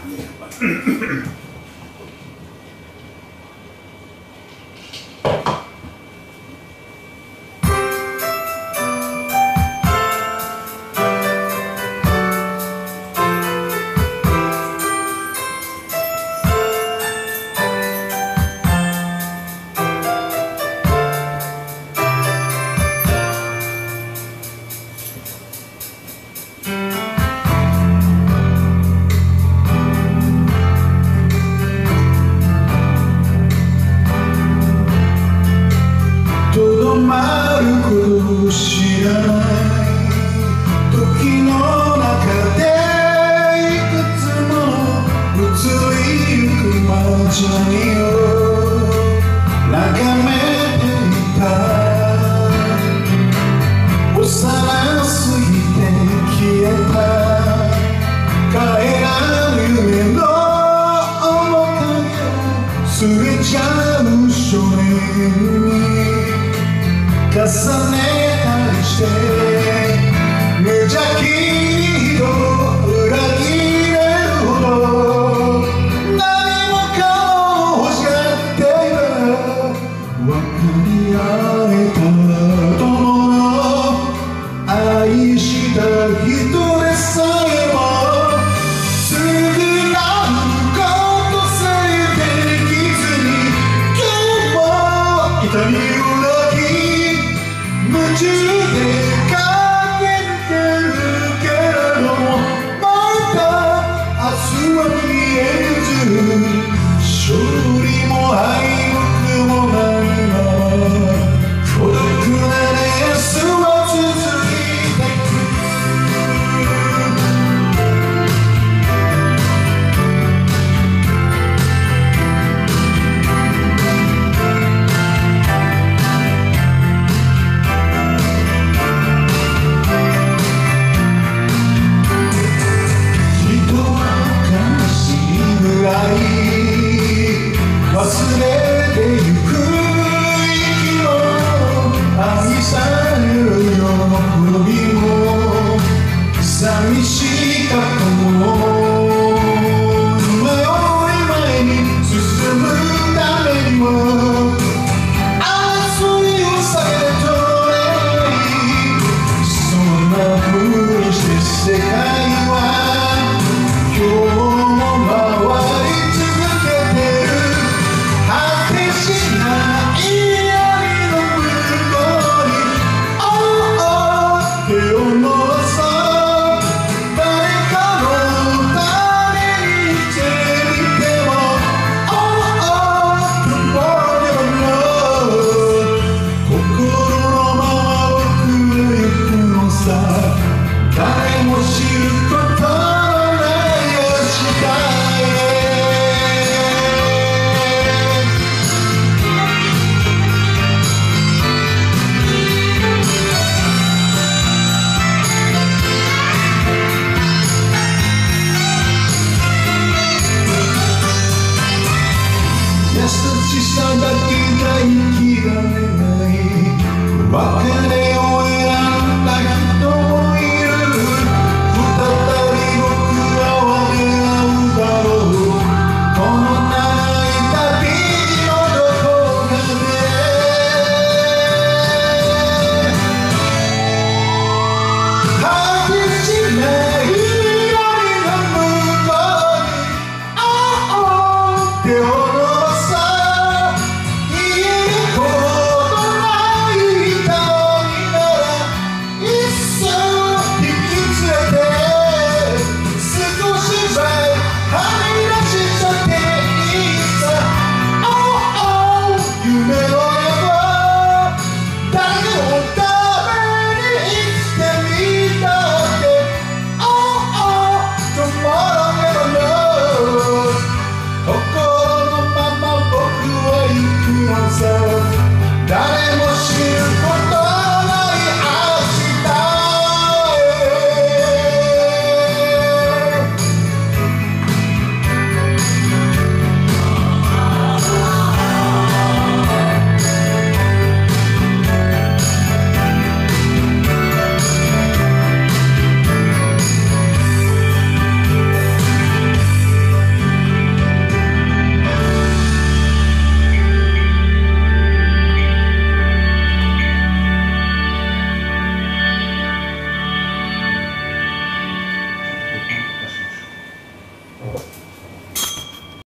知らない時の中でいくつも移りゆく街並みを眺めていた。幼すぎて消えた帰らぬ夢の面影をすれちゃう少年に重ねたりして無邪気に裏切れるほど何もかも欲しがっていた。分かり合えた友の愛した人でさえもすぐなることさえできずに今日も痛み裏切り夢中でかけてるけれどもまた明日は見えず勝利も敗北もないまま孤独なレースは続いてく。忘れてゆく息も愛される喜びも寂しかったも迷い前に進むためにも争いを避けて取れないそんな風にして世界